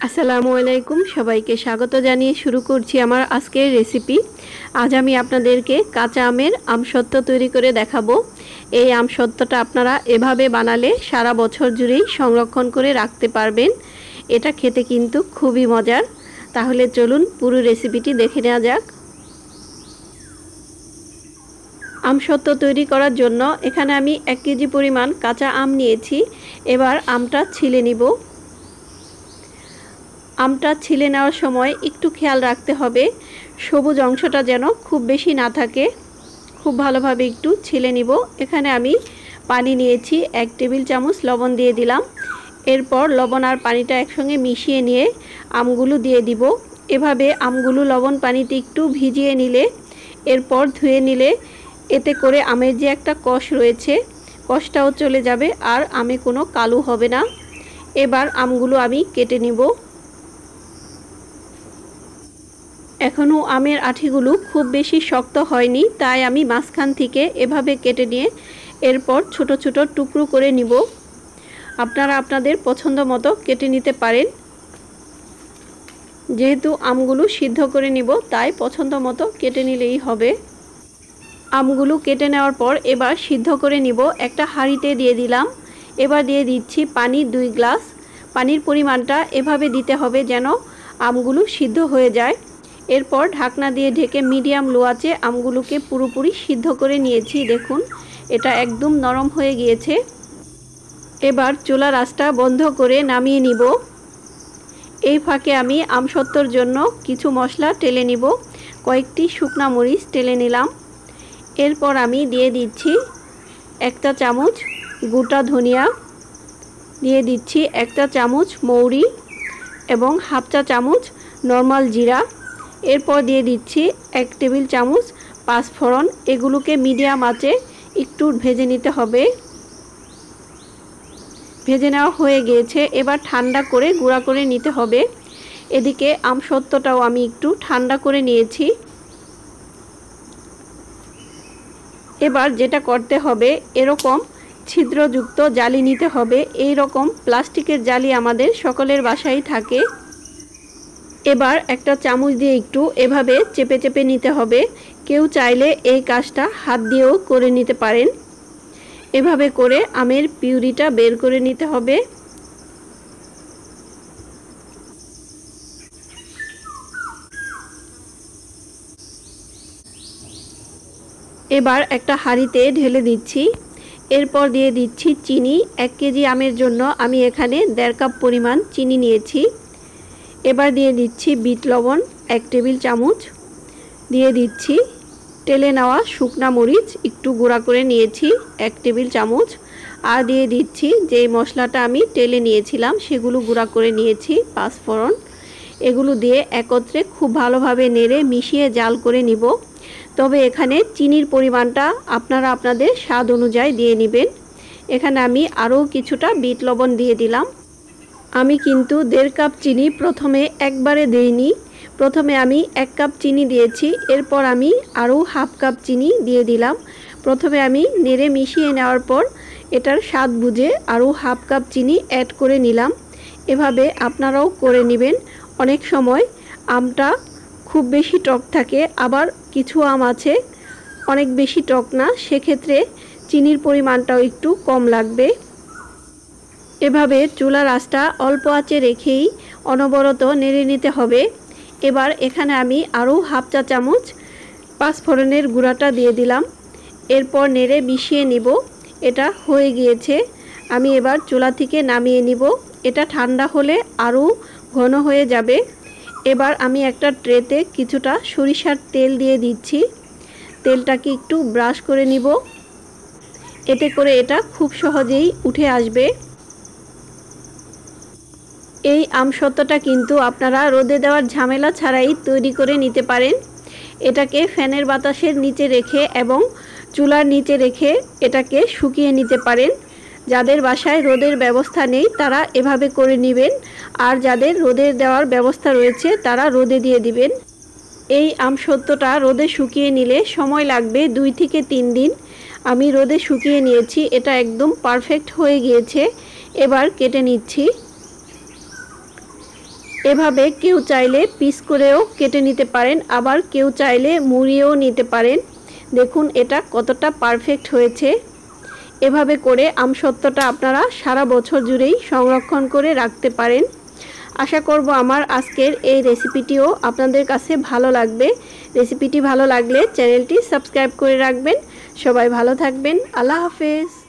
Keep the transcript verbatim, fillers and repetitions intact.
আসসালামু আলাইকুম সবাইকে স্বাগত জানিয়ে শুরু করছি আমার আজকের রেসিপি। আজ আমি আপনাদেরকে কাঁচা আমের আমসত্ত্ব তৈরি করে দেখাবো। এই আমসত্ত্বটা আপনারা এভাবে বানালে সারা বছর জুড়েই সংরক্ষণ করে রাখতে পারবেন। এটা খেতে কিন্তু খুবই মজার। তাহলে চলুন পুরো রেসিপিটি দেখে নেওয়া যাক। আমসত্ত্ব তৈরি করার জন্য এখানে আমি এক কেজি পরিমাণ কাঁচা আম নিয়েছি। এবার আমটা ছিলে নিব। আমটা ছিলে নেওয়ার সময় একটু খেয়াল রাখতে হবে সবুজ অংশটা যেন খুব বেশি না থাকে। খুব ভালোভাবে একটু ছিলে নিব। এখানে আমি পানি নিয়েছি, এক টেবিল চামচ লবণ দিয়ে দিলাম। এরপর লবণ আর পানিটা একসঙ্গে মিশিয়ে নিয়ে আমগুলো দিয়ে দিব। এভাবে আমগুলো লবণ পানিতে একটু ভিজিয়ে নিলে এরপর ধুয়ে নিলে এতে করে আমের যে একটা কষ রয়েছে কষটাও চলে যাবে আর আমে কোনো কালো হবে না। এবার আমগুলো আমি কেটে নিব। এখনও আমের আঠিগুলো খুব বেশি শক্ত হয়নি, তাই আমি মাঝখান থেকে এভাবে কেটে নিয়ে এরপর ছোট ছোট টুকরো করে নিব। আপনারা আপনাদের পছন্দ মতো কেটে নিতে পারেন। যেহেতু আমগুলো সিদ্ধ করে নিব তাই পছন্দ মতো কেটে নিলেই হবে। আমগুলো কেটে নেওয়ার পর এবার সিদ্ধ করে নিব। একটা হাঁড়িতে দিয়ে দিলাম। এবার দিয়ে দিচ্ছি পানি দুই গ্লাস। পানির পরিমাণটা এভাবে দিতে হবে যেন আমগুলো সিদ্ধ হয়ে যায়। এরপর ঢাকনা দিয়ে ঢেকে মিডিয়াম লো আঁচে আমগুলোকে পুরোপুরি সিদ্ধ করে নিয়েছি। দেখুন এটা একদম নরম হয়ে গিয়েছে। এবার চুলার আঁচটা বন্ধ করে নামিয়ে নিব। এই ফাঁকে আমি আমসত্ত্বর জন্য কিছু মশলা টেলে নিব। কয়েকটি শুকনা মরিচ টেলে নিলাম। এরপর আমি দিয়ে দিচ্ছি একটা চামচ গোটা ধনিয়া, দিয়ে দিচ্ছি একটা চামচ মৌরি এবং হাফ চা চামচ নর্মাল জিরা। এরপর দিয়ে দিচ্ছি এক টেবিল চামচ পাঁচফোড়ন। এগুলোকে মিডিয়াম আঁচে একটু ভেজে নিতে হবে। ভেজে নেওয়া হয়ে গিয়েছে। এবার ঠান্ডা করে গুঁড়া করে নিতে হবে। এদিকে আমসত্ত্বটাও আমি একটু ঠান্ডা করে নিয়েছি। এবার যেটা করতে হবে এরকম ছিদ্রযুক্ত জালি নিতে হবে। এই রকম প্লাস্টিকের জালি আমাদের সকলের বাসায় থাকে। এবার একটা চামচ দিয়ে একটু এভাবে চেপে চেপে নিতে হবে। কেউ চাইলে এই কাজটা হাত দিয়েও করে নিতে পারেন। এভাবে করে আমের পিউরিটা বের করে নিতে হবে। এবার একটা হাঁড়িতে ঢেলে দিচ্ছি। এরপর দিয়ে দিচ্ছি চিনি। এক কেজি আমের জন্য আমি এখানে দেড় কাপ পরিমাণ চিনি নিয়েছি। এবার দিয়ে দিচ্ছি বিট লবণ এক টেবিল চামচ, দিয়ে দিচ্ছি টেলে নেওয়া শুকনা মরিচ একটু গুঁড়া করে নিয়েছি এক টেবিল চামচ, আর দিয়ে দিচ্ছি যেই মশলাটা আমি টেলে নিয়েছিলাম সেগুলো গুঁড়া করে নিয়েছি পাঁচফোড়ন। এগুলো দিয়ে একত্রে খুব ভালোভাবে নেড়ে মিশিয়ে জাল করে নিব। তবে এখানে চিনির পরিমাণটা আপনারা আপনাদের স্বাদ অনুযায়ী দিয়ে নেবেন। এখানে আমি আরও কিছুটা বিট লবণ দিয়ে দিলাম। আমি কিন্তু দেড় কাপ চিনি প্রথমে একবারে দেইনি। প্রথমে আমি এক কাপ চিনি দিয়েছি, এরপর আমি আরও হাফ কাপ চিনি দিয়ে দিলাম। প্রথমে আমি নেড়ে মিশিয়ে নেওয়ার পর এটার স্বাদ বুঝে আরও হাফ কাপ চিনি অ্যাড করে নিলাম। এভাবে আপনারাও করে নেবেন। অনেক সময় আমটা খুব বেশি টক থাকে, আবার কিছু আম আছে অনেক বেশি টক না, সেক্ষেত্রে চিনির পরিমাণটাও একটু কম লাগবে। এভাবে চুলার আঁচটা অল্প আঁচে রেখেই অনবরত নেড়ে নিতে হবে। এবার এখানে আমি আরও হাফ চা চামচ পাঁচফোড়নের গুঁড়াটা দিয়ে দিলাম। এরপর নেড়ে মিশিয়ে নিব। এটা হয়ে গিয়েছে। আমি এবার চুলা থেকে নামিয়ে নিব। এটা ঠান্ডা হলে আরও ঘন হয়ে যাবে। এবার আমি একটা ট্রেতে কিছুটা সরিষার তেল দিয়ে দিচ্ছি। তেলটাকে একটু ব্রাশ করে নিব। এতে করে এটা খুব সহজেই উঠে আসবে। এই আমসত্ত্বটা কিন্তু আপনারা রোদে দেওয়ার ঝামেলা ছাড়াই তৈরি করে নিতে পারেন। এটাকে ফ্যানের বাতাসের নিচে রেখে এবং চুলার নিচে রেখে এটাকে শুকিয়ে নিতে পারেন। যাদের বাসায় রোদের ব্যবস্থা নেই তারা এভাবে করে নেবেন, আর যাদের রোদের দেওয়ার ব্যবস্থা রয়েছে তারা রোদে দিয়ে দিবেন। এই আমসত্ত্বটা রোদে শুকিয়ে নিলে সময় লাগবে দুই থেকে তিন দিন। আমি রোদে শুকিয়ে নিয়েছি। এটা একদম পারফেক্ট হয়ে গিয়েছে। এবার কেটে নিচ্ছি। এভাবে কেউ চাইলে পিস করেও কেটে নিতে পারেন, আবার কেউ চাইলে মুড়িয়েও নিতে পারেন। দেখুন এটা কতটা পারফেক্ট হয়েছে। এভাবে করে আমসত্ত্বটা আপনারা সারা বছর জুড়েই সংরক্ষণ করে রাখতে পারেন। আশা করব আমার আজকের এই রেসিপিটিও আপনাদের কাছে ভালো লাগবে। রেসিপিটি ভালো লাগলে চ্যানেলটি সাবস্ক্রাইব করে রাখবেন। সবাই ভালো থাকবেন। আল্লাহ হাফেজ।